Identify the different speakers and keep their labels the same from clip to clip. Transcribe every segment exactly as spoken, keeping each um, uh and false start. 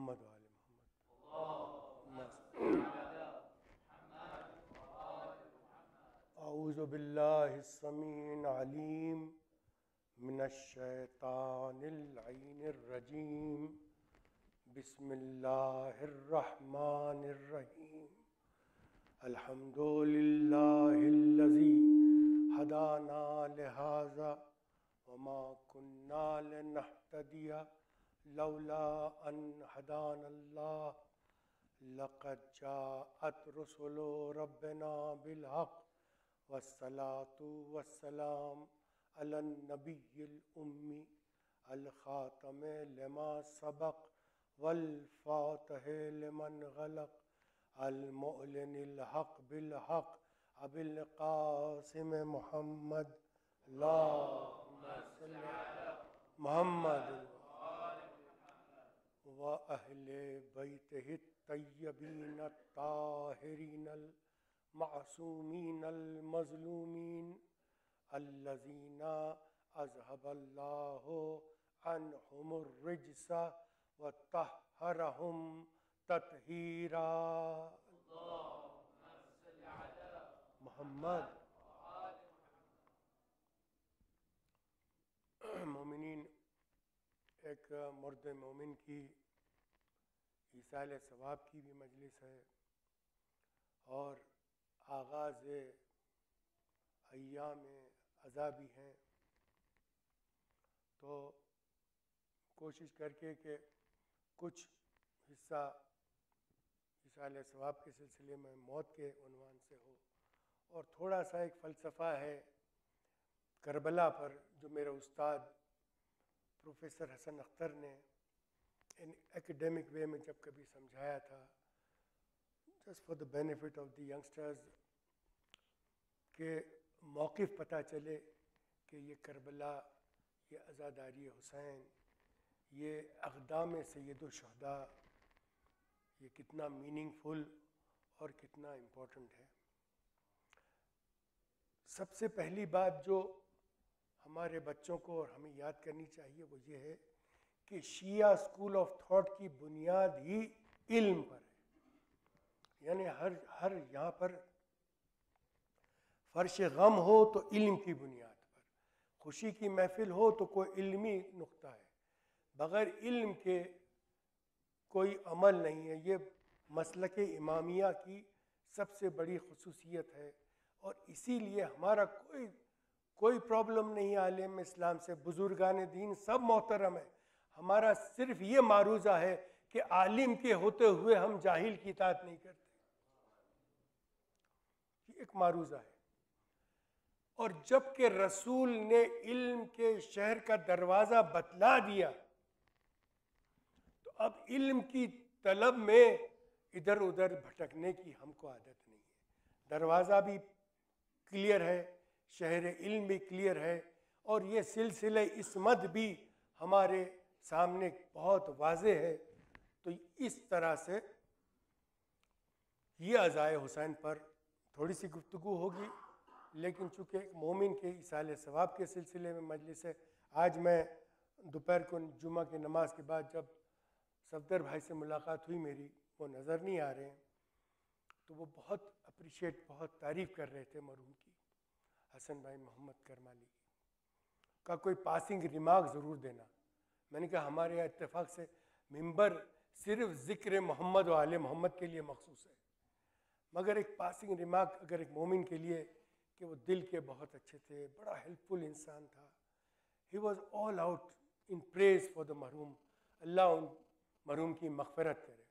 Speaker 1: محمد وآل محمد. اعوذ باللہ السمیع العلیم من الشیطان اللعین الرجیم. بسم اللہ الرحمن الرحیم. الحمد للہ الذی ہدانا لہذا وما كنا لنهتدي لولا ان هدانا الله لقد جاءت رسل ربنا بالحق والصلاة والسلام على النبي الأمي الخاتم لما سبق والفاتح لمن غلق المعلن الحق بالحق أبي القاسم محمد اللهم صل على محمد وأهل بيته الطيبين الطاهرين المعصومين المظلومين الذين أذهب الله عنهم الرجس وطهرهم تطهيرا. اللهم صل على محمد. مومنین، ایک مرد مومن کی ایصال ثواب کی بھی مجلس ہے اور آغاز ایام عزا بھی ہیں، تو کوشش کر کے کہ کچھ حصہ ایصال ثواب کے سلسلے میں موت کے عنوان سے ہو، اور تھوڑا سا ایک فلسفہ ہے کربلا پر جو میرے استاد پروفیسر حسن اختر نے ان ایکڈیمک وے میں جب کبھی سمجھایا تھا، just for the benefit of the youngsters, کہ موقف پتہ چلے کہ یہ کربلا، یہ عزاداری حسین، یہ اقدام سید الشہداء، یہ کتنا میننگ فل اور کتنا امپورٹنٹ ہے. سب سے پہلی بات جو ہمارے بچوں کو اور ہمیں یاد کرنی چاہیے وہ یہ ہے کہ شیعہ اسکول آف تھاٹ کی بنیاد ہی علم پر ہے. یعنی ہر ہر یہاں پر فرش غم ہو تو علم کی بنیاد پر، خوشی کی محفل ہو تو کوئی علمی نقطہ ہے، بغیر علم کے کوئی عمل نہیں ہے. یہ مسلک امامیہ کی سب سے بڑی خصوصیت ہے، اور اسی لیے ہمارا کوئی کوئی پرابلم نہیں عالم اسلام سے، بزرگان دین سب محترم ہیں. ہمارا صرف یہ معروضہ ہے کہ عالم کے ہوتے ہوئے ہم جاہل کی اطاعت نہیں کرتے. یہ ایک معروضہ ہے. اور جب کہ رسول نے علم کے شہر کا دروازہ بتلا دیا تو اب علم کی طلب میں ادھر ادھر بھٹکنے کی ہم کو عادت نہیں ہے. دروازہ بھی کلیئر ہے، شہر علم بھی کلیئر ہے، اور یہ سلسلہ عصمت بھی ہمارے سامنے بہت واضح ہے. تو اس طرح سے یہ عزائے حسین پر تھوڑی سی گفتگو ہوگی، لیکن چونکہ ایک مومن کے ایصال ثواب کے سلسلے میں مجلس ہے. آج میں دوپہر کو جمعہ کی نماز کے بعد جب صفدر بھائی سے ملاقات ہوئی میری، وہ نظر نہیں آ رہے ہیں، تو وہ بہت اپریشیٹ، بہت تعریف کر رہے تھے مرحوم کی، حسن بھائی محمد کرمالی کی. کا کوئی پاسنگ ریمارک ضرور دینا. میں نے کہا ہمارے یہاں اتفاق سے ممبر صرف ذکر محمد و آل محمد کے لیے مخصوص ہے، مگر ایک پاسنگ ریمارک اگر ایک مومن کے لیے کہ وہ دل کے بہت اچھے تھے، بڑا ہیلپ فل انسان تھا. He was all out in praise for the مرحوم. اللہ ان مرحوم کی مغفرت کرے.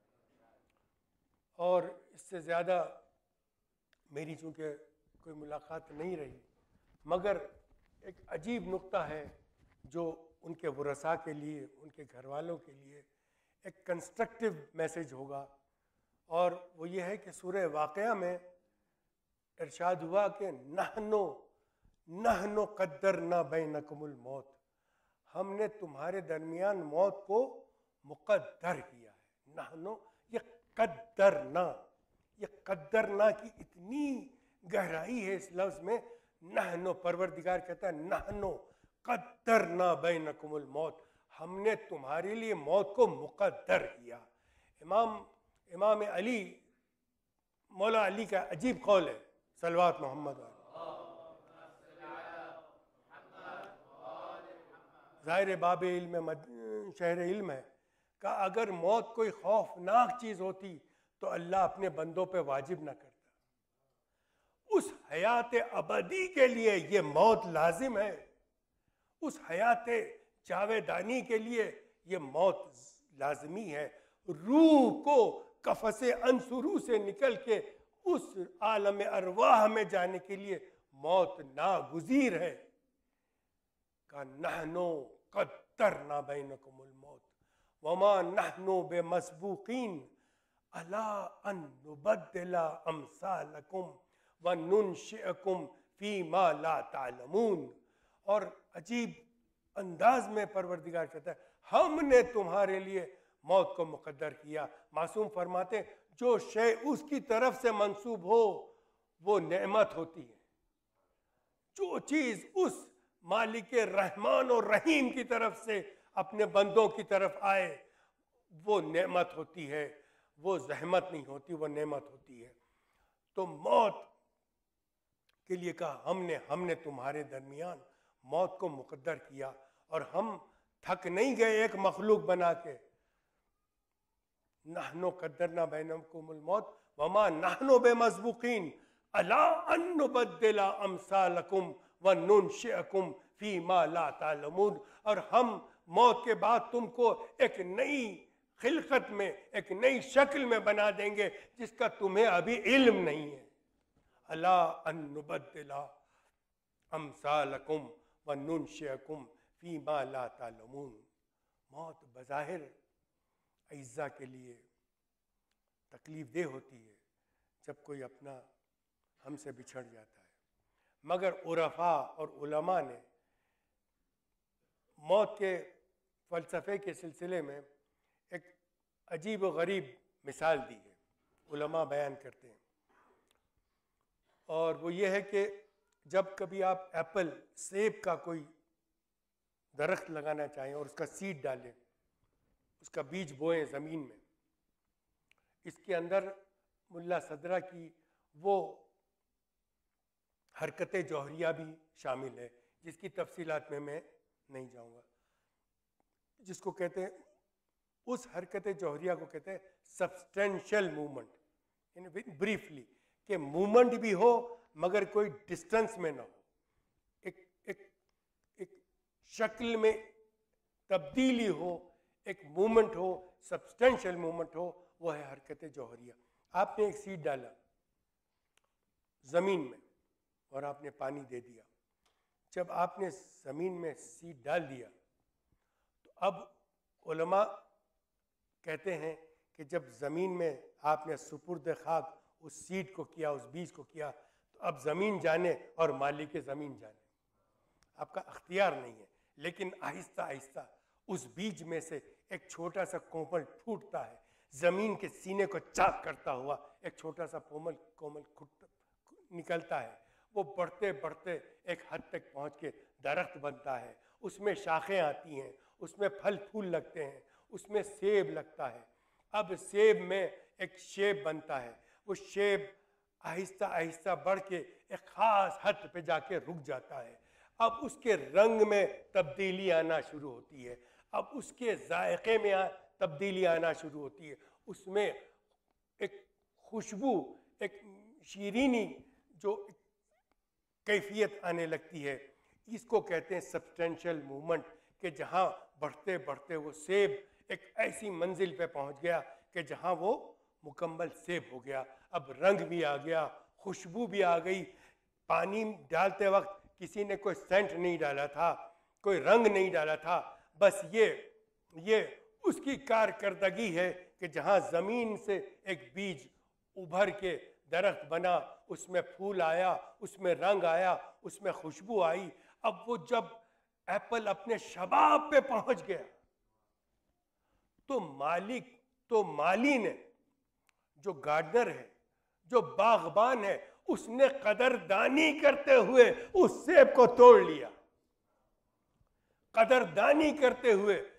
Speaker 1: اور اس سے زیادہ میری چونکہ کوئی ملاقات نہیں رہی، مگر ایک عجیب نقطہ ہے جو ان کے ورثاء کے لیے، ان کے گھر والوں کے لیے ایک کنسٹرکٹیو میسیج ہوگا، اور وہ یہ ہے کہ سورہ واقعہ میں ارشاد ہوا کہ نحنو نحنو قدرنا بینکم الموت، ہم نے تمہارے درمیان موت کو مقدر کیا ہے. نحنو، یہ قدرنا، یہ قدرنا کی اتنی گہرائی ہے اس لفظ میں. نحنو، پروردگار کہتا ہے نحنو قدرنا بینکم الموت، ہم نے تمہارے لیے موت کو مقدر کیا. امام امام علی مولا علی کا عجیب قول ہے, صلوات محمد علیہ. ظاہر باب علم شہر علم ہے کہ اگر موت کوئی خوفناک چیز ہوتی تو اللہ اپنے بندوں پہ واجب نہ کرتا. اس حیات ابدی کے لیے یہ موت لازم ہے, اس حیات جاویدانی کے لیے یہ موت لازمی ہے. روح کو قفس انصرو سے نکل کے اس عالم ارواح میں جانے کے لیے موت ناگزیر ہے. کہ نحنو قدرنا بینکم الموت وما نحنو بمسبوقین الا ان نبدل امثالکم وننشئکم فیما لا تعلمون. اور عجیب انداز میں پروردگار کہتا ہے ہم نے تمہارے لیے موت کو مقدر کیا. معصوم فرماتے ہیں جو شے اس کی طرف سے منسوب ہو وہ نعمت ہوتی ہے. جو چیز اس مالک رحمان اور رحیم کی طرف سے اپنے بندوں کی طرف آئے وہ نعمت ہوتی ہے, وہ زحمت نہیں ہوتی, وہ نعمت ہوتی ہے. تو موت کے لیے کہا ہم نے ہم نے تمہارے درمیان موت کو مقدر کیا. اور ہم تھک نہیں گئے ایک مخلوق بنا کے. نحنو قدرنا بینکم الموت وما نحنو بمسبوقین الا ان نبدل امثالکم وننشئکم فیما لا تعلمون. اور ہم موت کے بعد تم کو ایک نئی خلقت میں, ایک نئی شکل میں بنا دیں گے جس کا تمہیں ابھی علم نہیں ہے. الا ان نبدل امثالکم وننشئکم فیما لا تعلمون. موت بظاہر اعزاء کے لیے تکلیف دہ ہوتی ہے جب کوئی اپنا ہم سے بچھڑ جاتا ہے, مگر عرفاء اور علماء نے موت کے فلسفے کے سلسلے میں ایک عجیب و غریب مثال دی ہے. علماء بیان کرتے ہیں, اور وہ یہ ہے کہ جب کبھی آپ ایپل سیب کا کوئی درخت لگانا چاہیں اور اس کا سیڈ ڈالیں, اس کا بیج بوئیں زمین میں, اس کے اندر ملا صدرہ کی وہ حرکت جوہریہ بھی شامل ہے جس کی تفصیلات میں میں نہیں جاؤں گا, جس کو کہتے ہیں اس حرکت جوہریہ کو کہتے ہیں سبسٹینشل موومنٹ. یعنی بریفلی کہ موومنٹ بھی ہو مگر کوئی ڈسٹنس میں نہ ہو, ایک ایک ایک شکل میں تبدیلی ہو, ایک موومنٹ ہو, سبسٹینشل موومنٹ ہو, وہ ہے حرکت جوہریہ. آپ نے ایک سیڈ ڈالا زمین میں اور آپ نے پانی دے دیا. جب آپ نے زمین میں سیڈ ڈال دیا تو اب علماء کہتے ہیں کہ جب زمین میں آپ نے سپرد خاک اس سیڈ کو کیا, اس بیج کو کیا, تو اب زمین جانے اور مالک زمین جانے. آپ کا اختیار نہیں ہے, لیکن آہستہ آہستہ اس بیج میں سے ایک چھوٹا سا کومل پھوٹتا ہے, زمین کے سینے کو چاک کرتا ہوا ایک چھوٹا سا کومل کومل نکلتا ہے. وہ بڑھتے بڑھتے ایک حد تک پہنچ کے درخت بنتا ہے, اس میں شاخیں آتی ہیں, اس میں پھل پھول لگتے ہیں, اس میں سیب لگتا ہے. اب سیب میں ایک شیب بنتا ہے, وہ شیب آہستہ آہستہ بڑھ کے ایک خاص حد پہ جا کے رک جاتا ہے. اب اس کے رنگ میں تبدیلی آنا شروع ہوتی ہے, اب اس کے ذائقے میں تبدیلی آنا شروع ہوتی ہے, اس میں ایک خوشبو, ایک شیرینی جو کیفیت آنے لگتی ہے. اس کو کہتے ہیں سبسٹینشل موومنٹ, کہ جہاں بڑھتے بڑھتے وہ سیب ایک ایسی منزل پہ پہنچ گیا کہ جہاں وہ مکمل سیب ہو گیا. اب رنگ بھی آ گیا, خوشبو بھی آ گئی. پانی ڈالتے وقت کسی نے کوئی سینٹ نہیں ڈالا تھا, کوئی رنگ نہیں ڈالا تھا, بس یہ یہ اس کی کارکردگی ہے کہ جہاں زمین سے ایک بیج ابھر کے درخت بنا, اس میں پھول آیا, اس میں رنگ آیا, اس میں خوشبو آئی. اب وہ جب ایپل اپنے شباب پہ پہنچ گیا تو مالک تو مالی نے, جو گارڈنر ہے, جو باغبان ہے, اس نے قدردانی کرتے ہوئے اس سیب کو توڑ لیا. قدردانی کرتے ہوئے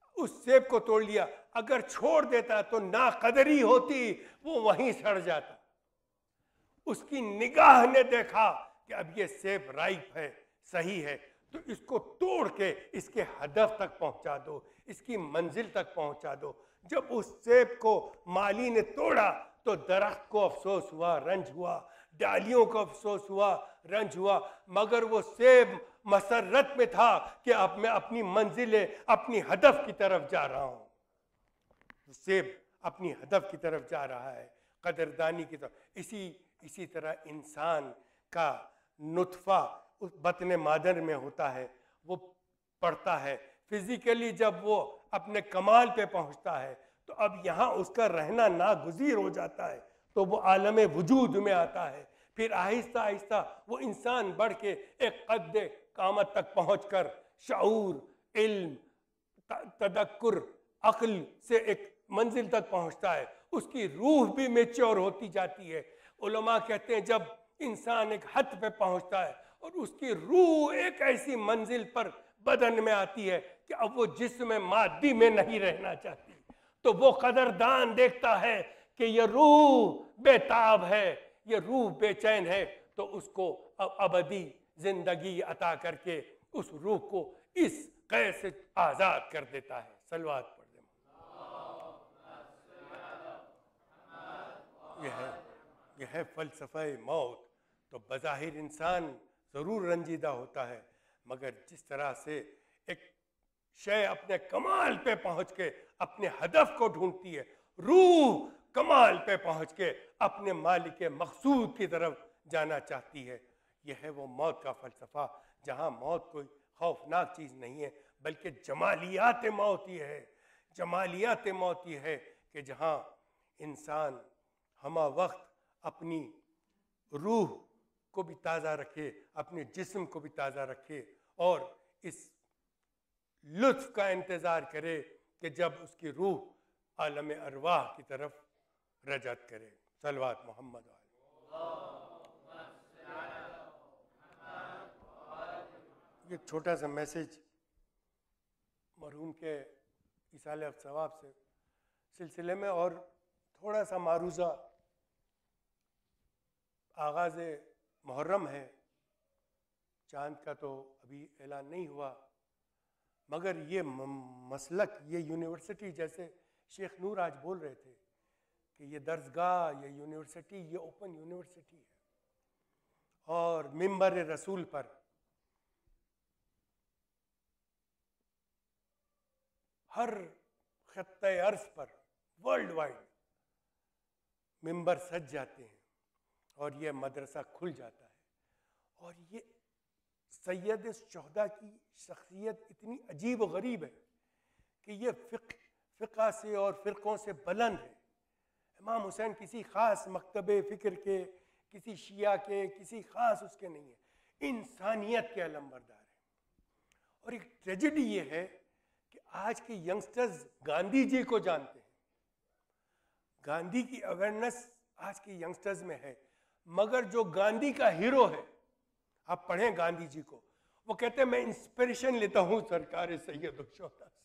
Speaker 1: اس سیب کو توڑ لیا، اگر چھوڑ دیتا تو ناقدری ہوتی، وہ وہیں سڑ جاتا۔ اس کی نگاہ نے دیکھا کہ اب یہ سیب رائپ ہے، صحیح ہے، تو اس کو توڑ کے اس کے ہدف تک پہنچا دو، اس کی منزل تک پہنچا دو۔ جب اس سیب کو مالی نے توڑا تو درخت کو افسوس ہوا، رنج ہوا، ڈالیوں کو افسوس ہوا، رنج ہوا، مگر وہ سیب مسرت میں تھا کہ اب میں اپنی منزل، اپنی ہدف کی طرف جا رہا ہوں۔ سیب اپنی ہدف کی طرف جا رہا ہے، قدردانی کی طرف۔ اسی اسی طرح انسان کا نطفہ اس بطن مادر میں ہوتا ہے، وہ پڑتا ہے، فزیکلی جب وہ اپنے کمال پہ پہنچتا ہے تو اب یہاں اس کا رہنا ناگزیر ہو جاتا ہے، تو وہ عالم وجود میں آتا ہے۔ پھر آہستہ آہستہ وہ انسان بڑھ کے ایک قد قامت تک پہنچ کر شعور، علم، تدکر، عقل سے ایک منزل تک پہنچتا ہے۔ اس کی روح بھی میچور ہوتی جاتی ہے۔ علماء کہتے ہیں جب انسان ایک حد پہ پہنچتا ہے اور اس کی روح ایک ایسی منزل پر بدن میں آتی ہے کہ اب وہ جسم مادی میں نہیں رہنا چاہتی، تو وہ قدردان دیکھتا ہے کہ یہ روح بے تاب ہے، یہ روح بے چین ہے، تو اس کو ابدی زندگی عطا کر کے اس روح کو اس قید سے آزاد کر دیتا ہے۔ صلوات پڑھ دیں۔ یہ ہے یہ ہے فلسفہ موت۔ تو بظاہر انسان ضرور رنجیدہ ہوتا ہے، مگر جس طرح سے ایک شے اپنے کمال پہ پہنچ کے اپنے ہدف کو ڈھونڈتی ہے، روح کمال پہ پہنچ کے اپنے مالک مقصود کی طرف جانا چاہتی ہے۔ یہ ہے وہ موت کا فلسفہ، جہاں موت کوئی خوفناک چیز نہیں ہے، بلکہ جمالیات موت یہ ہے، جمالیات موت یہ ہے کہ جہاں انسان ہمہ وقت اپنی روح کو بھی تازہ رکھے، اپنے جسم کو بھی تازہ رکھے، اور اس لطف کا انتظار کرے کہ جب اس کی روح عالم ارواح کی طرف رجعت کرے۔ صلوات محمد علیہ۔ یہ چھوٹا سا میسج مرحوم کے ایصال ثواب سے سلسلے میں، اور تھوڑا سا معروضہ آغاز محرم ہے، چاند کا تو ابھی اعلان نہیں ہوا، مگر یہ مسلک، یہ یونیورسٹی، جیسے شیخ نور آج بول رہے تھے کہ یہ درسگاہ، یہ یونیورسٹی، یہ اوپن یونیورسٹی ہے، اور منبر رسول پر ہر خطۂ ارض پر ورلڈ وائڈ منبر سج جاتے ہیں، اور یہ مدرسہ کھل جاتا ہے۔ اور یہ سید الشہداء کی شخصیت اتنی عجیب و غریب ہے کہ یہ فقہ فقہ سے اور فرقوں سے بلند ہے۔ امام حسین کسی خاص مکتب فکر کے، کسی شیعہ کے، کسی خاص اس کے نہیں ہے، انسانیت کے علم بردار ہے۔ اور ایک ٹریجڈی یہ ہے کہ آج کے ینگسٹرز گاندھی جی کو جانتے ہیں، گاندھی کی اویئرنیس آج کے ینگسٹرز میں ہے، مگر جو گاندھی کا ہیرو ہے، آپ پڑھیں گاندھی جی کو، وہ کہتے ہیں میں انسپریشن لیتا ہوں سرکار سید الشہداء سے۔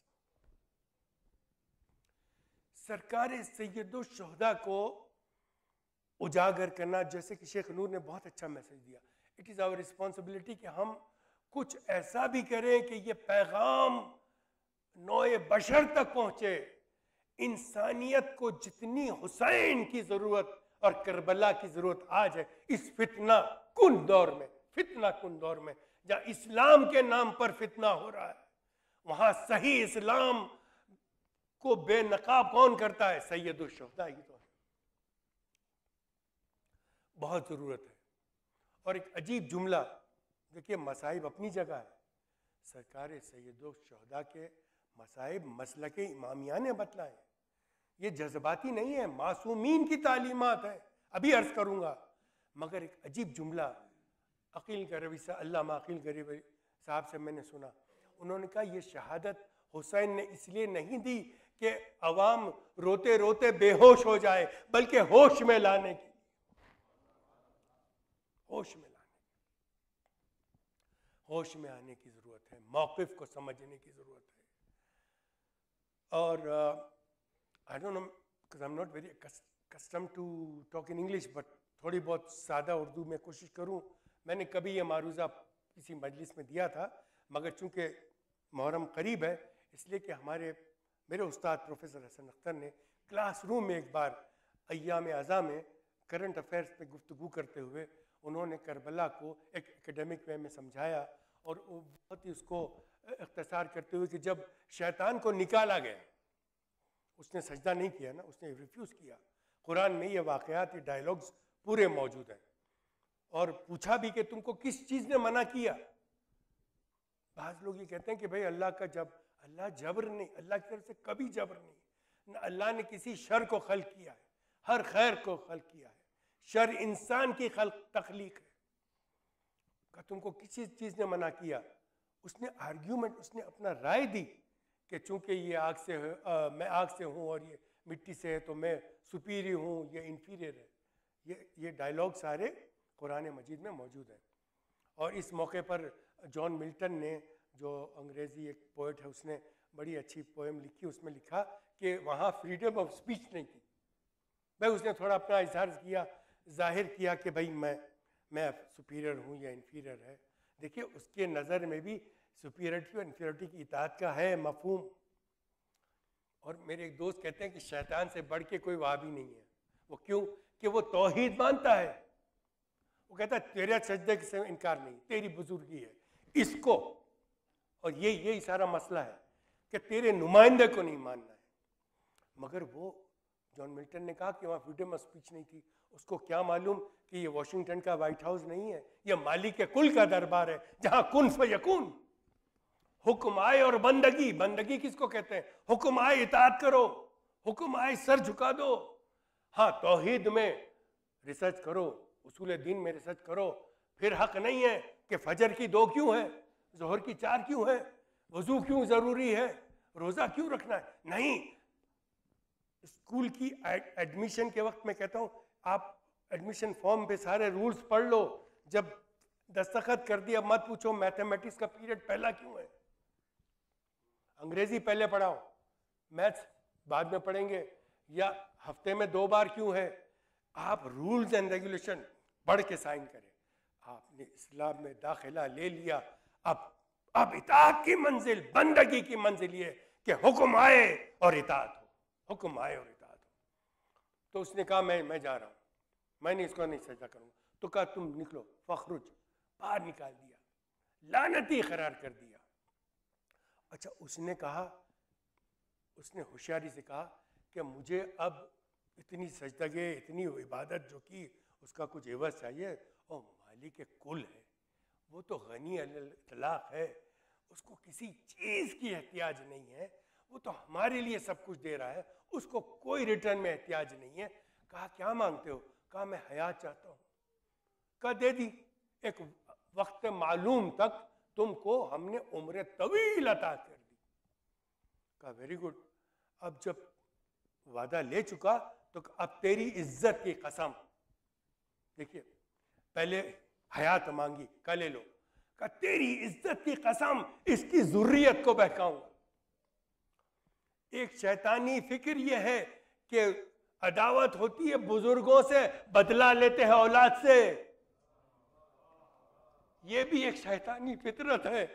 Speaker 1: سرکار سید الشہداء کو اجاگر کرنا، جیسے کہ شیخ نور نے بہت اچھا میسج دیا، اٹ از آور رسپانسبلٹی کہ ہم کچھ ایسا بھی کریں کہ یہ پیغام نوع بشر تک پہنچے۔ انسانیت کو جتنی حسین کی ضرورت اور کربلا کی ضرورت آج ہے، اس فتنہ کن دور میں، فتنہ کن دور میں جہاں اسلام کے نام پر فتنہ ہو رہا ہے، وہاں صحیح اسلام کو بے نقاب کون کرتا ہے؟ سید الشہداء ہی تو ہے۔ بہت ضرورت ہے۔ اور ایک عجیب جملہ، دیکھیے مصائب اپنی جگہ ہے، سرکار سید الشہداء کے مصائب مسلک امامیہ نے بتلائے، یہ جذباتی نہیں ہے، معصومین کی تعلیمات ہیں، ابھی عرض کروں گا۔ مگر ایک عجیب جملہ عقیل گروی سے، علامہ عقیل گروی صاحب سے میں نے سنا، انہوں نے کہا یہ شہادت حسین نے اس لیے نہیں دی کہ عوام روتے روتے بے ہوش ہو جائے، بلکہ ہوش میں لانے کی، ہوش میں لانے ہوش میں آنے کی ضرورت ہے، موقف کو سمجھنے کی ضرورت ہے۔ اور I don't know because I am not very custom to talk in English, but تھوڑی بہت سادہ اردو میں کوشش کروں. میں نے کبھی یہ معروضہ کسی مجلس میں دیا تھا، مگر چونکہ محرم قریب ہے اس لیے کہ ہمارے میرے استاد پروفیسر حسن اختر نے کلاس روم میں ایک بار ایام اعضاء میں کرنٹ افیئرس پہ گفتگو کرتے ہوئے انہوں نے کربلا کو ایک اکیڈمک وے میں سمجھایا، اور وہ بہت ہی اس کو اختصار کرتے ہوئے کہ جب شیطان کو نکالا گیا، اس نے سجدہ نہیں کیا نا، اس نے ریفیوز کیا. قرآن میں یہ واقعات، یہ ڈائلاگز پورے موجود ہیں. اور پوچھا بھی کہ تم کو کس چیز نے منع کیا؟ بعض لوگ یہ کہتے ہیں کہ بھئی اللہ کا جب اللہ جبر نہیں، اللہ کی طرف سے کبھی جبر نہیں. نہ اللہ نے کسی شر کو خلق کیا ہے، ہر خیر کو خلق کیا ہے. شر انسان کی خلق تخلیق ہے. کہ تم کو کسی چیز نے منع کیا؟ اس نے آرگیومنٹ، اس نے اپنا رائے دی کہ چونکہ یہ آگ سے ہے، میں آگ سے ہوں اور یہ مٹی سے ہے، تو میں سپیریئر ہوں، یہ انفیریئر ہے. یہ یہ ڈائلاگ سارے قرآن مجید میں موجود ہیں. اور اس موقع پر جان ملٹن نے، جو انگریزی ایک پوئٹ ہے، اس نے بڑی اچھی پوئم لکھی. اس میں لکھا کہ وہاں فریڈم آف اسپیچ نہیں تھی. بھائی اس نے تھوڑا اپنا اظہار کیا، ظاہر کیا کہ بھائی میں میں سپیریئر ہوں یا انفیریئر ہے. دیکھیے اس کے نظر میں بھی سپیریئرٹی اور انفیریئرٹی کی اطاعت کا ہے مفہوم. اور میرے ایک دوست کہتے ہیں کہ شیطان سے بڑھ کے کوئی وہابی نہیں ہے. وہ کیوں؟ کہ وہ توحید مانتا ہے. وہ کہتا ہے تیرے سجدے سے انکار نہیں، تیری بزرگی ہے اس کو، اور یہ یہی سارا مسئلہ ہے کہ تیرے نمائندے کو نہیں ماننا ہے. مگر وہ جان ملٹن نے کہا کہ وہاں فریڈم آف اسپیچ نہیں تھی. اس کو کیا معلوم کہ یہ واشنگٹن کا وائٹ ہاؤس نہیں ہے، یہ مالک کل کا دربار ہے جہاں کن فیکون. حکم آئے اور بندگی، بندگی کس کو کہتے ہیں؟ حکم آئے اطاعت کرو، حکم آئے سر جھکا دو. ہاں توحید میں ریسرچ کرو، اصول دین میں ریسرچ کرو. پھر حق نہیں ہے کہ فجر کی دو کیوں ہے، ظہر کی چار کیوں ہے، وضو کیوں ضروری ہے، روزہ کیوں رکھنا ہے. نہیں، اسکول کی ایڈمیشن کے وقت میں کہتا ہوں آپ ایڈمیشن فارم پہ سارے رولز پڑھ لو. جب دستخط کر دیا مت پوچھو میتھمیٹکس کا پیریڈ پہلا کیوں ہے، انگریزی پہلے پڑھاؤ، میتھس بعد میں پڑھیں گے، یا ہفتے میں دو بار کیوں ہے. آپ رولز اینڈ ریگولیشن پڑھ کے سائن کریں. آپ نے اسلام میں داخلہ لے لیا، اب اب اطاعت کی منزل، بندگی کی منزل یہ کہ حکم آئے اور اطاعت ہو، حکم آئے اور اطاعت ہو. تو اس نے کہا میں میں جا رہا ہوں، میں نے اس کو نہیں سجدہ کروں گا. تو کہا تم نکلو، فخرج، باہر نکال دیا، لعنتی قرار کر دیا. اچھا اس نے کہا، اس نے ہوشیاری سے کہا کہ مجھے اب اتنی سجدگی، اتنی عبادت جو کی، اس کا کچھ عوض چاہیے. اور مالک کل ہے، وہ تو غنی الاطلاق ہے، اس کو کسی چیز کی احتیاج نہیں ہے. وہ تو ہمارے لیے سب کچھ دے رہا ہے، اس کو کوئی ریٹرن میں احتیاج نہیں ہے. کہا کیا مانگتے ہو؟ کہا میں حیات چاہتا ہوں. کہا دے دی، ایک وقت معلوم تک تم کو ہم نے عمر طویل عطا کر دی. کہا ویری گڈ. اب جب وعدہ لے چکا تو اب تیری عزت کی قسم. دیکھیے پہلے حیات مانگی، کہا لے لو. کہا تیری عزت کی قسم اس کی ذریت کو بہکاؤں گا. ایک شیطانی فکر یہ ہے کہ عداوت ہوتی ہے بزرگوں سے، بدلہ لیتے ہیں اولاد سے. یہ بھی ایک شیطانی فطرت ہے.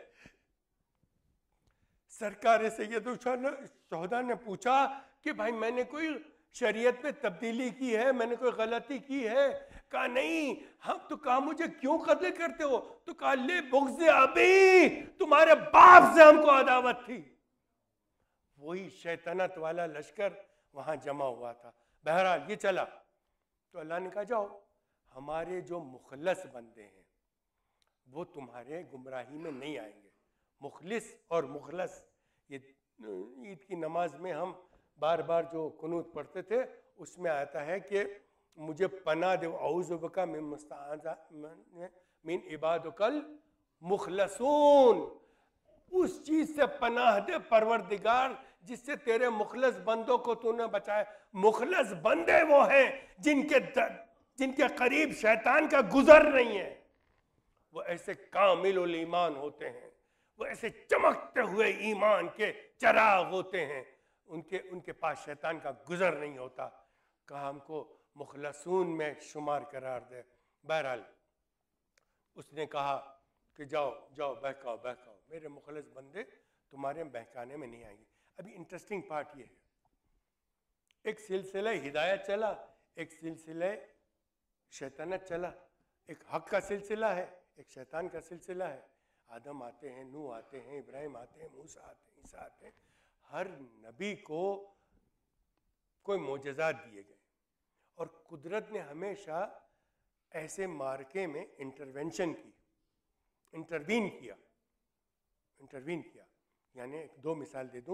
Speaker 1: سرکار سید الشہداء نے پوچھا کہ بھائی میں نے کوئی شریعت میں تبدیلی کی ہے، میں نے کوئی غلطی کی ہے؟ کہا نہیں. ہم تو کہا مجھے کیوں قتل کرتے ہو؟ تو کہا لے بغض ابی، تمہارے باپ سے ہم کو عداوت تھی. وہی شیطنت والا لشکر وہاں جمع ہوا تھا. بہرحال یہ چلا تو اللہ نے کہا جاؤ، ہمارے جو مخلص بندے ہیں وہ تمہارے گمراہی میں نہیں آئیں گے. مخلص اور مخلص، یہ عید کی نماز میں ہم بار بار جو قنوت پڑھتے تھے اس میں آتا ہے کہ مجھے پناہ دے، اعوذ بک من مستعاذ من عبادک المخلصون. اس چیز سے پناہ دے پروردگار جس سے تیرے مخلص بندوں کو تو نے بچایا. مخلص بندے وہ ہیں جن کے جن کے قریب شیطان کا گزر نہیں ہے. وہ ایسے کامل الایمان ہوتے ہیں، وہ ایسے چمکتے ہوئے ایمان کے چراغ ہوتے ہیں. ان کے ان کے پاس شیطان کا گزر نہیں ہوتا. کہا ہم کو مخلصون میں شمار قرار دے. بہرحال اس نے کہا کہ جاؤ جاؤ بہکاؤ بہکاؤ، میرے مخلص بندے تمہارے بہکانے میں نہیں آئیں گے. ابھی انٹرسٹنگ پارٹ یہ ہے، ایک سلسلہ ہدایت چلا، ایک سلسلہ شیطانت چلا. ایک حق کا سلسلہ ہے، ایک شیطان کا سلسلہ ہے. آدم آتے ہیں، نوح آتے ہیں، ابراہیم آتے ہیں، موسیٰ آتے ہیں، عیسیٰ آتے ہیں. ہر نبی کو کوئی معجزات دیے گئے، اور قدرت نے ہمیشہ ایسے مارکے میں انٹرونشن کی، انٹروین کیا انٹروین کیا یعنی ایک دو مثال دے دوں.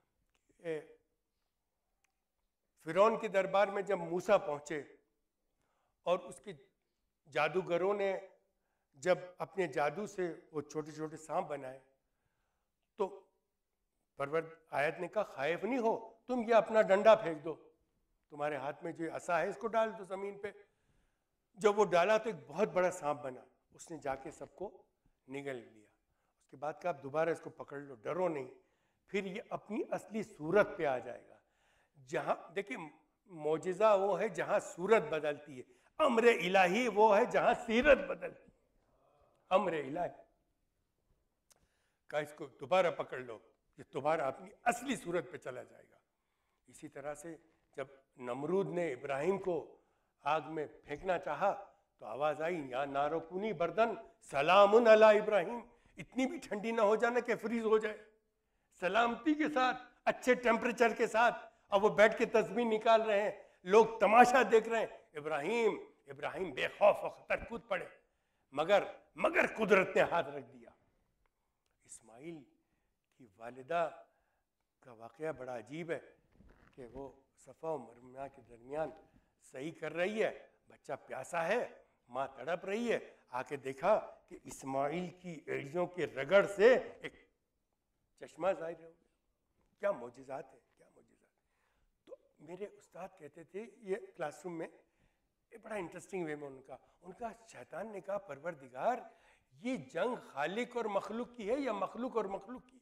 Speaker 1: فرعون کے دربار میں جب موسیٰ پہنچے اور اس کے جادوگروں نے جب اپنے جادو سے وہ چھوٹے چھوٹے سانپ بنائے، تو پرورد آیت نے کہا خائف نہیں ہو، تم یہ اپنا ڈنڈا پھینک دو، تمہارے ہاتھ میں جو عصا ہے اس کو ڈال دو زمین پہ. جب وہ ڈالا تو ایک بہت بڑا سانپ بنا، اس نے جا کے سب کو نگل لیا. اس کے بعد کہا آپ دوبارہ اس کو پکڑ لو، ڈرو نہیں. پھر یہ اپنی اصلی صورت پہ آ جائے گا. جہاں دیکھیں معجزہ وہ ہے جہاں صورت بدلتی ہے، امر الہی وہ ہے جہاں سیرت بدلتی ہے. امر الہی کا اس کو دوبارہ پکڑ لو، یہ دوبارہ اپنی اصلی صورت پہ چلا جائے گا. اسی طرح سے جب نمرود نے ابراہیم کو آگ میں پھینکنا چاہا تو آواز آئی یا نارو کونی بردن سلام علی ابراہیم. اتنی بھی ٹھنڈی نہ ہو جانا کہ فریز ہو جائے، سلامتی کے ساتھ، اچھے ٹیمپریچر کے ساتھ. اب وہ بیٹھ کے تسبیح نکال رہے ہیں، لوگ تماشا دیکھ رہے ہیں. ابراہیم ابراہیم بے خوف و خطر کود پڑے، مگر مگر قدرت نے ہاتھ رکھ دیا. اسماعیل کی والدہ کا واقعہ بڑا عجیب ہے کہ وہ صفا و مرمہ کے درمیان صحیح کر رہی ہے، بچہ پیاسا ہے، ماں تڑپ رہی ہے. آ کے دیکھا کہ اسماعیل کی ایڑیوں کے رگڑ سے ایک چشمہ ظاہر ہو گیا. کیا معجزات ہے، کیا معجزات. تو میرے استاد کہتے تھے، یہ کلاس روم میں بڑا انٹرسٹنگ وے میں ان کا ان کا شیطان نے کہا پروردگار یہ جنگ خالق اور مخلوق کی ہے یا مخلوق اور مخلوق کی ہے؟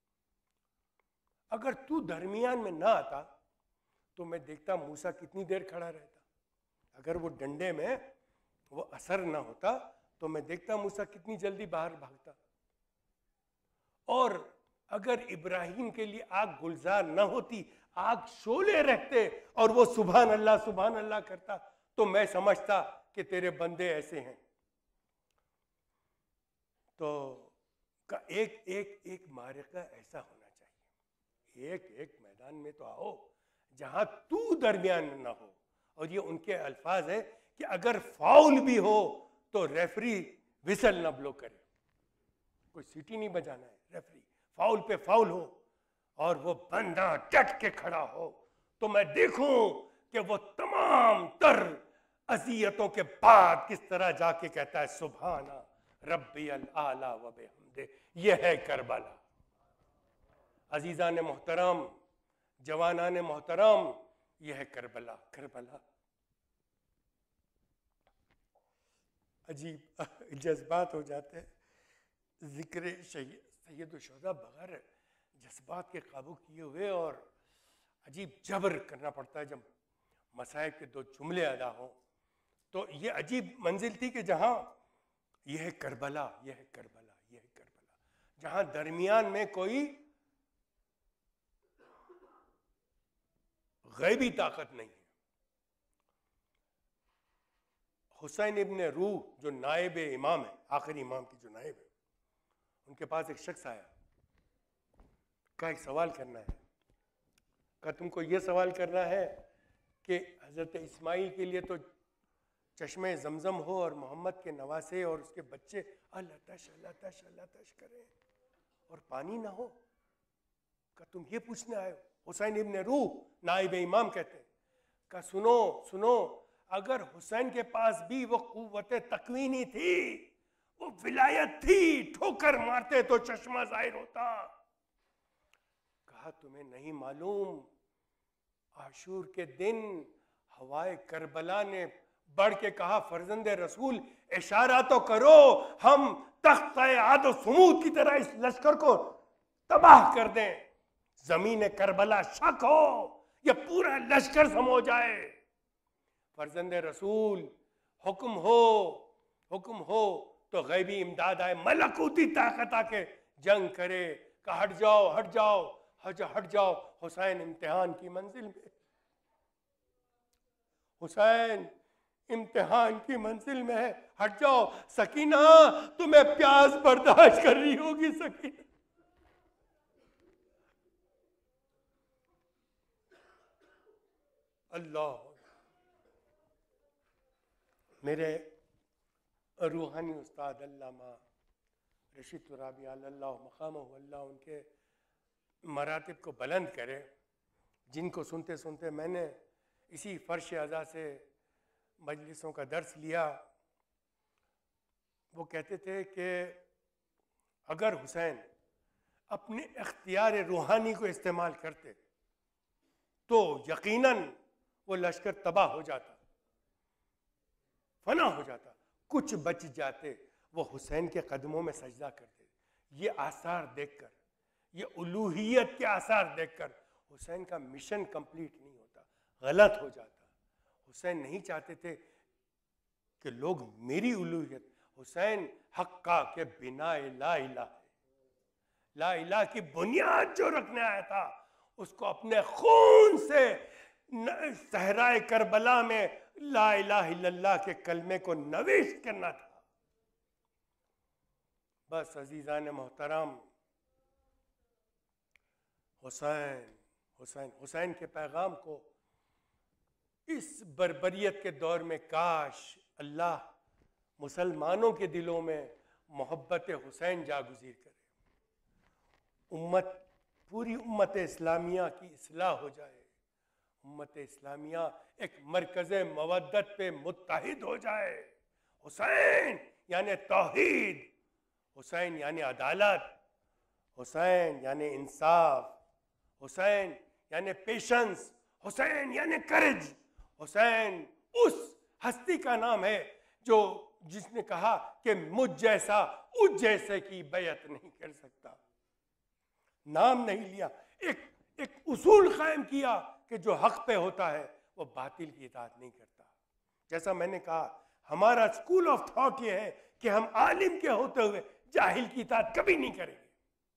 Speaker 1: اگر تو درمیان میں نہ آتا تو میں دیکھتا موسیٰ کتنی دیر کھڑا رہتا. اگر وہ ڈنڈے میں وہ اثر نہ ہوتا تو میں دیکھتا موسیٰ کتنی جلدی باہر بھاگتا. اور اگر ابراہیم کے لیے آگ گلزار نہ ہوتی، آگ شعلے رہتے اور وہ سبحان اللہ سبحان اللہ کرتا، تو میں سمجھتا کہ تیرے بندے ایسے ہیں. تو ایک ایک ایک معرکہ ایسا ہونا چاہیے، ایک ایک میدان میں تو آؤ جہاں تو درمیان نہ ہو. اور یہ ان کے الفاظ ہے کہ اگر فاؤل بھی ہو تو ریفری وسل نہ بلو کرے، کوئی سیٹی نہیں بجانا ہے. ریفری فاؤل پہ فاؤل ہو اور وہ بندہ ڈٹ کے کھڑا ہو تو میں دیکھوں کہ وہ تمام تر اذیتوں کے بعد کس طرح جا کے کہتا ہے سبحان ربی الاعلی و بحمدہ. یہ ہے کربلا. عزیزان محترم، جوانان محترم، یہ ہے کربلا. کربلا عجیب جذبات ہو جاتے ہیں ذکر سید الشہداء بغیر جذبات کے قابو کیے ہوئے، اور عجیب جبر کرنا پڑتا ہے جب مصائب کے دو جملے ادا ہوں. تو یہ عجیب منزل تھی کہ جہاں یہ ہے کربلا، یہ ہے کربلا، یہ ہے کربلا، جہاں درمیان میں کوئی غیبی طاقت نہیں ہے. حسین ابن روح جو نائب امام ہے، آخری امام کی جو نائب ہے، ان کے پاس ایک شخص آیا، کہا ایک سوال کرنا ہے. کہا تم کو یہ سوال کرنا ہے کہ حضرت اسماعیل کے لیے تو چشمہ زمزم ہو اور محمد کے نواسے اور اس کے بچے اللہ تش اللہ تش اللہ تش کریں اور پانی نہ ہو. کہا تم یہ پوچھنے آئے ہو؟ حسین ابن روح نائب امام کہتے ہیں. کہا سنو سنو، اگر حسین کے پاس بھی وہ قوت تکوینی تھی، وہ ولایت تھی، ٹھوکر مارتے تو چشمہ ظاہر ہوتا. کہا تمہیں نہیں معلوم عاشور کے دن ہوائے کربلا نے بڑھ کے کہا فرزند رسول اشارہ تو کرو، ہم تخت عاد و سمود کی طرح اس لشکر کو تباہ کر دیں. زمین کربلا شک ہو یا پورا لشکر سمو جائے، فرزند رسول حکم ہو حکم ہو تو غیبی امداد آئے، ملکوتی طاقت آ کے جنگ کرے کہ ہٹ جاؤ ہٹ جاؤ ہٹ جاؤ، حسین امتحان کی منزل میں، حسین امتحان کی منزل میں ہے، ہٹ جاؤ۔ سکینہ تمہیں پیاس برداشت کر رہی ہوگی سکینہ، اللہ۔ میرے روحانی استاد علامہ رشید ترابی اللہ مقامہ اللہ ان کے مراتب کو بلند کرے، جن کو سنتے سنتے میں نے اسی فرش اعضا سے مجلسوں کا درس لیا۔ وہ کہتے تھے کہ اگر حسین اپنے اختیار روحانی کو استعمال کرتے تو یقیناً وہ لشکر تباہ ہو جاتا، فنا ہو جاتا، کچھ بچ جاتے، وہ حسین کے قدموں میں سجدہ کرتے۔ یہ آثار دیکھ کر، یہ الوہیت کے آثار دیکھ کر حسین کا مشن کمپلیٹ نہیں ہوتا، غلط ہو جاتا۔ حسین نہیں چاہتے تھے کہ لوگ میری الوہیت، حسین حق کا کہ بنا لا الہ ہے، لا الہ کی بنیاد جو رکھنے آیا تھا اس کو اپنے خون سے صحرائے کربلا میں لا الہ الا اللہ کے کلمے کو نویش کرنا تھا۔ بس عزیزان محترم، حسین حسین حسین کے پیغام کو اس بربریت کے دور میں کاش اللہ مسلمانوں کے دلوں میں محبت حسین جاگزیر کرے، امت پوری امت اسلامیہ کی اصلاح ہو جائے، امت اسلامیہ ایک مرکز مودت پہ متحد ہو جائے۔ حسین یعنی توحید، حسین یعنی عدالت، حسین یعنی انصاف، حسین یعنی پیشنس، حسین یعنی کرج۔ حسین اس ہستی کا نام ہے جو جس نے کہا کہ مجھ جیسا اس جیسے کی بیعت نہیں کر سکتا۔ نام نہیں لیا، ایک ایک اصول قائم کیا کہ جو حق پہ ہوتا ہے وہ باطل کی اطاعت نہیں کرتا۔ جیسا میں نے کہا، ہمارا اسکول آف تھاٹ یہ ہے کہ ہم عالم کے ہوتے ہوئے جاہل کی اطاعت کبھی نہیں کریں گے۔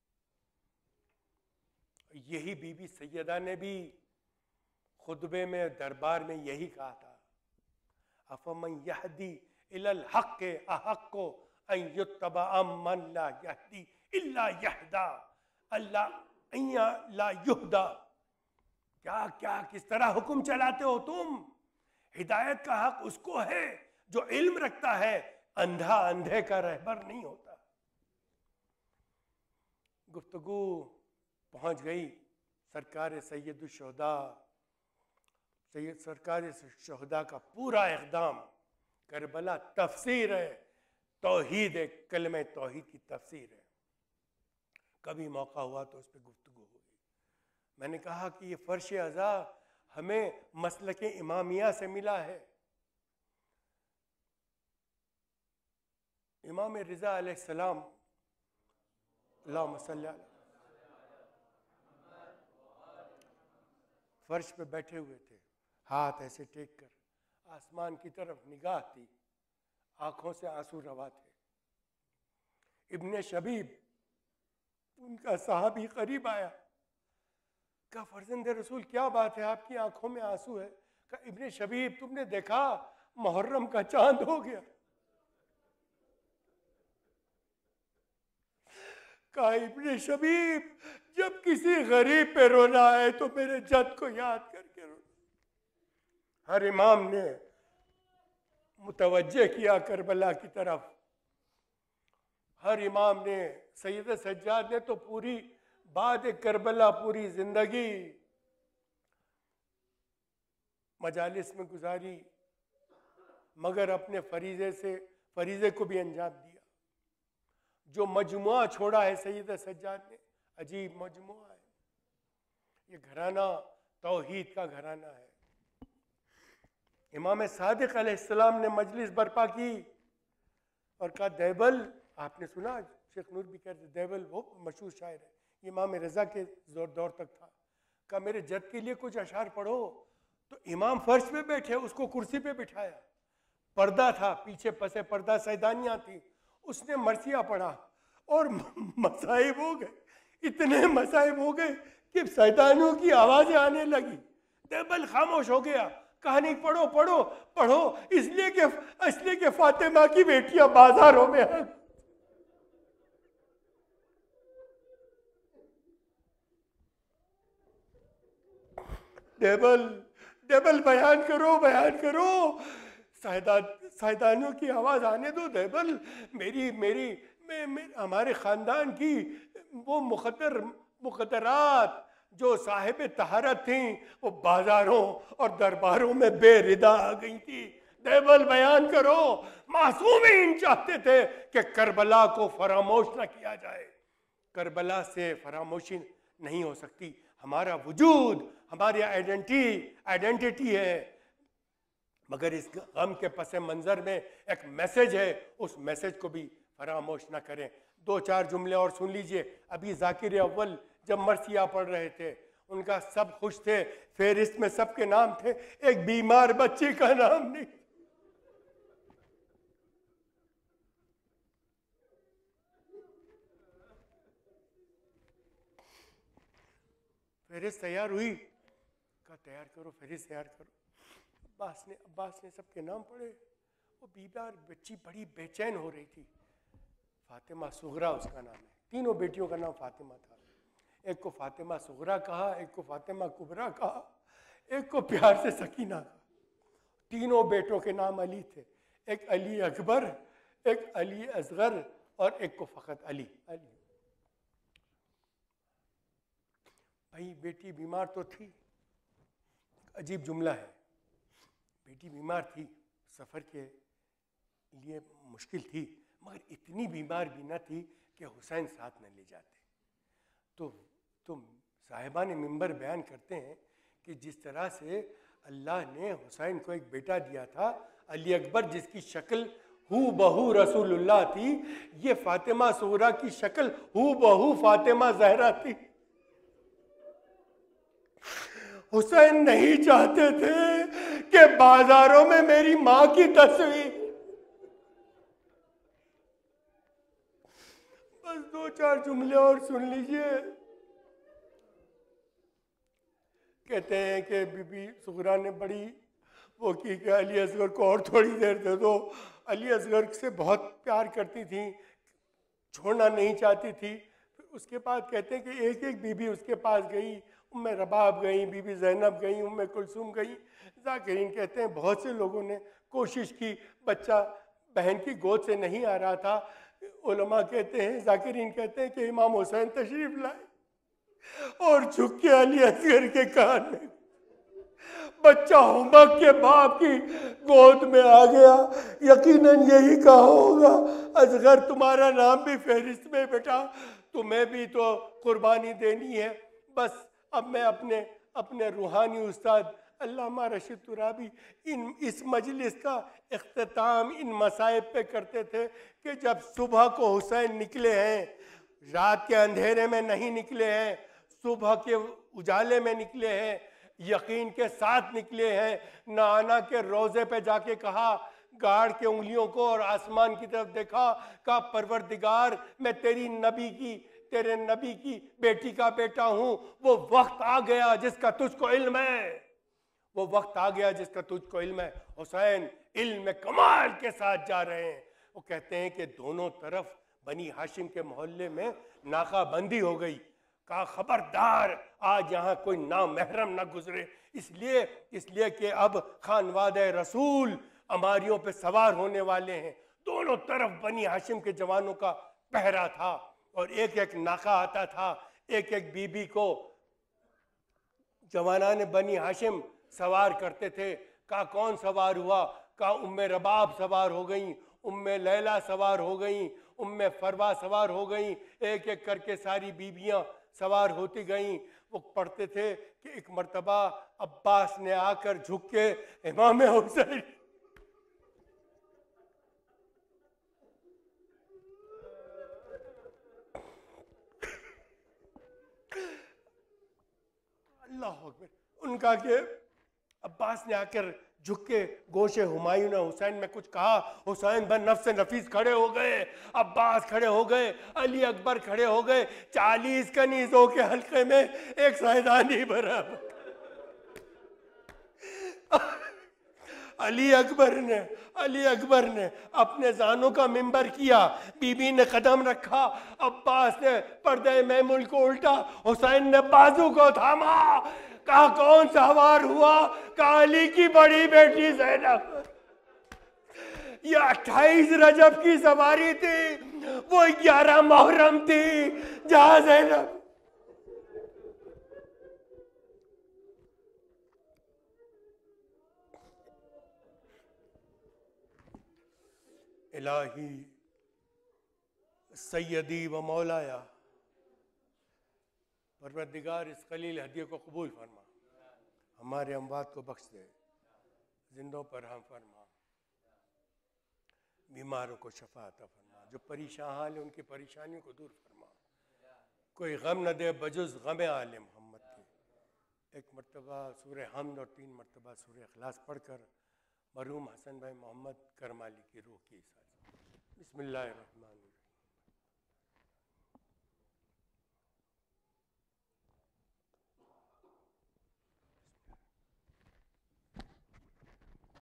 Speaker 1: یہی بی بی سیدہ نے بھی خطبے میں دربار میں یہی کہا تھا، افمن یہدی الی الحق احق ان یتبع من لا یہدی الا یہدا اللہ لا یہدا۔ کیا کیا کس طرح حکم چلاتے ہو تم؟ ہدایت کا حق اس کو ہے جو علم رکھتا ہے، اندھا اندھے کا رہبر نہیں ہوتا۔ گفتگو پہنچ گئی سرکار سید الشہداء، سید سرکار شہداء کا پورا اقدام کربلا تفسیر ہے، توحید ہے، کلمہ توحید کی تفسیر ہے۔ کبھی موقع ہوا تو اس پہ گفتگو ہوگی۔ میں نے کہا کہ یہ فرش اعضا ہمیں مسلک امامیہ سے ملا ہے۔ امام رضا علیہ السلام اللہم صلی علیہ فرش پہ بیٹھے ہوئے تھے، ہاتھ ایسے ٹیک کر آسمان کی طرف نگاہ تھی، آنکھوں سے آنسو روا تھے۔ ابن شبیب ان کا صحابی قریب آیا، کہا فرزند رسول کیا بات ہے، آپ کی آنکھوں میں آنسو ہے؟ کہا ابن شبیب تم نے دیکھا محرم کا چاند ہو گیا۔ کہا ابن شبیب جب کسی غریب پہ رونا آئے تو میرے جد کو یاد کر کے رونا۔ ہر امام نے متوجہ کیا کربلا کی طرف، ہر امام نے، سید سجاد نے تو پوری بعد کربلا پوری زندگی مجالس میں گزاری، مگر اپنے فریضے سے فریضے کو بھی انجام دیا۔ جو مجموعہ چھوڑا ہے سید سجاد نے، عجیب مجموعہ ہے، یہ گھرانہ توحید کا گھرانہ ہے۔ امام صادق علیہ السلام نے مجلس برپا کی اور کہا دیبل، آپ نے سنا شیخ نور بھی کہتے دیبل وہ مشہور شاعر ہے، یہ امام رضا کے دور تک تھا. کہا میرے جد کے لیے کچھ اشعار پڑھو. تو امام فرش پہ بیٹھے, اس کو کرسی پہ بٹھایا, پردہ تھا پیچھے, پسے پردہ سیدانیاں تھیں, اس نے مرثیہ پڑھا اور مصائب ہو گئے, اتنے مصائب ہو گئے کہ سیدانیوں کی آوازیں آنے لگی. دیوبند خاموش ہو گیا. کہا نہیں پڑھو پڑھو پڑھو, اس لیے کہ اس لیے کہ فاطمہ کی بیٹیاں بازاروں میں آ. دیبل دیبل بیان کرو بیان کرو, سیدانیوں کی آواز آنے دو. دیبل میری میری میں, میں ہمارے خاندان کی وہ مقدر مقدرات جو صاحب طہارت تھیں وہ بازاروں اور درباروں میں بے ردا آ گئی تھی. دیبل بیان کرو. معصومین چاہتے تھے کہ کربلا کو فراموش نہ کیا جائے. کربلا سے فراموشی نہیں ہو سکتی. ہمارا وجود ہماری آئیڈینٹی آئیڈینٹی ہے, مگر اس غم کے پس منظر میں ایک میسج ہے, اس میسج کو بھی فراموش نہ کریں. دو چار جملے اور سن لیجئے. ابھی ذاکر اول جب مرثیہ پڑھ رہے تھے, ان کا سب خوش تھے, فہرست میں سب کے نام تھے, ایک بیمار بچے کا نام نہیں. فہرست تیار ہوئی, کہا تیار کرو فہرست تیار کرو. عباس نے عباس نے سب کے نام پڑھے. وہ بیمار بچی بڑی بے چین ہو رہی تھی. فاطمہ صغرا اس کا نام ہے, تینوں بیٹیوں کا نام فاطمہ تھا. ایک کو فاطمہ صغرا کہا, ایک کو فاطمہ کبریٰ کہا, ایک کو پیار سے سکینہ کہا. تینوں بیٹوں کے نام علی تھے, ایک علی اکبر, ایک علی اصغر اور ایک کو فقط علی. علی بھائی بیٹی بیمار تو تھی. عجیب جملہ ہے, بیٹی بیمار تھی, سفر کے لیے مشکل تھی, مگر اتنی بیمار بھی نہ تھی کہ حسین ساتھ نہ لے جاتے. تو تو صاحبان منبر بیان کرتے ہیں کہ جس طرح سے اللہ نے حسین کو ایک بیٹا دیا تھا علی اکبر, جس کی شکل ہو بہو رسول اللہ تھی, یہ فاطمہ صغرا کی شکل ہو بہو فاطمہ زہرا تھی. حسین نہیں چاہتے تھے کہ بازاروں میں میری ماں کی تصویر. بس دو چار جملے اور سن لیجئے. کہتے ہیں کہ بی بی صغرا نے بڑی وہ کی کہ علی اصغر کو اور تھوڑی دیر دے دو. علی اصغر سے بہت پیار کرتی تھیں, چھوڑنا نہیں چاہتی تھی. اس کے بعد کہتے ہیں کہ ایک ایک بی بی اس کے پاس گئی. ام رباب گئیں, بی بی زینب گئیں, ام کلثوم گئیں. ذاکرین کہتے ہیں بہت سے لوگوں نے کوشش کی, بچہ بہن کی گود سے نہیں آ رہا تھا. علماء کہتے ہیں, ذاکرین کہتے ہیں کہ امام حسین تشریف لائے اور جھک کے علی اصغر کے کان میں, بچہ ہمک کے باپ کی گود میں آ گیا. یقیناً یہی کہا ہوگا, اصغر تمہارا نام بھی فہرست میں بیٹا, تمہیں بھی تو قربانی دینی ہے. بس اب میں اپنے اپنے روحانی استاد علامہ رشید ترابی ان اس مجلس کا اختتام ان مصائب پہ کرتے تھے کہ جب صبح کو حسین نکلے ہیں, رات کے اندھیرے میں نہیں نکلے ہیں, صبح کے اجالے میں نکلے ہیں, یقین کے ساتھ نکلے ہیں. نانا کے روزے پہ جا کے کہا, گاڑ کے انگلیوں کو اور آسمان کی طرف دیکھا, کہا پروردگار میں تیری نبی کی تیرے نبی کی بیٹی کا بیٹا ہوں. وہ وقت آ گیا جس کا تجھ کو علم ہے, وہ وقت آ گیا جس کا تجھ کو علم ہے. حسین علم کمال کے ساتھ جا رہے ہیں. وہ کہتے ہیں کہ دونوں طرف بنی ہاشم کے محلے میں ناکہ بندی ہو گئی. کہا خبردار آج یہاں کوئی نامحرم نہ گزرے, اس لیے اس لیے کہ اب خانوادہ رسول اماریوں پہ سوار ہونے والے ہیں. دونوں طرف بنی ہاشم کے جوانوں کا پہرا تھا اور ایک ایک ناکہ آتا تھا, ایک ایک بی بی کو جوانان بنی ہاشم سوار کرتے تھے. کہا کون سوار ہوا؟ کہا ام رباب سوار ہو گئیں, ام لیلہ سوار ہو گئیں, ام فروا سوار ہو گئیں. ایک ایک کر کے ساری بیویاں سوار ہوتی گئیں. وہ پڑھتے تھے کہ ایک مرتبہ عباس نے آ کر جھک کے امام حسین معصوم کہا کہ عباس نے آ کر جھک کے گوشے ہمایوں نے حسین میں کچھ کہا. حسین بن نفس نفیس کھڑے ہو گئے, عباس کھڑے ہو گئے, علی اکبر کھڑے ہو گئے. چالیس کنیزوں کے حلقے میں ایک سائیدانی برابر. علی اکبر نے علی اکبر نے اپنے زانوں کا منبر کیا, بی بی نے قدم رکھا, عباس نے پردہ میمون کو الٹا, حسین نے بازو کو تھاما. کہا کون سوار ہوا؟ کہا علی کی بڑی بیٹی زینب. یہ اٹھائیس رجب کی سواری تھی, وہ گیارہ محرم تھی. جہاں زینب الہی سیدی و مولایا, پروردگار اس قلیل ہدیے کو قبول فرما, ہمارے اموات کو بخش دے, زندوں پر ہم فرما, بیماروں کو شفا عطا فرما, جو پریشان حال ہیں ان کی پریشانیوں کو دور فرما, کوئی غم نہ دے بجز غم آل محمد کے. ایک مرتبہ سورہ حمد اور تین مرتبہ سورہ اخلاص پڑھ کر مرحوم حسن بھائی محمد کرمالی کی روح کی ساتھ. بسم اللہ الرحمن الرحیم.